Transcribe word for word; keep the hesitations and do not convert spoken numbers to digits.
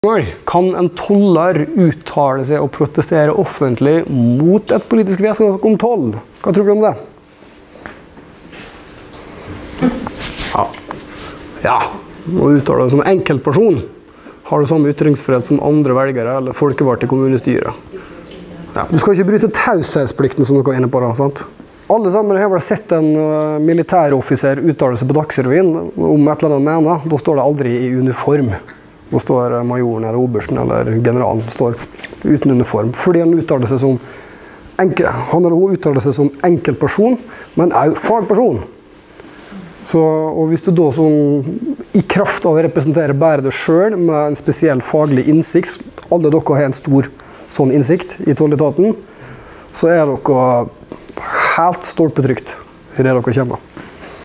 Kan en toller uttale seg og protestere offentlig mot et politisk vedtak om toll? Hva tror du om det? Ja. Ja. Å uttale det som enkeltperson har du samme ytringsfrihet som andre velgere eller folkevalgte i kommunestyret. Ja. Du skal ikke bryte taushetsplikten som dere er inne på da, sant? Alle sammen har vel sett en uh, militæroffiser uttale seg på Dagsrevyen om et eller annet mener. Da står det aldri i uniform. Da står majoren eller obersten eller generalen står uten uniform. Fordi han uttaler seg som enkel, han eller hun uttaler seg som enkeltperson, men også fagperson. Så, og hvis du da sånn, i kraft av å representere bare deg selv med en spesiell faglig innsikt, alle dere har en stor sånn innsikt i tolletaten, så er dere helt stolpetrygt i det dere kommer.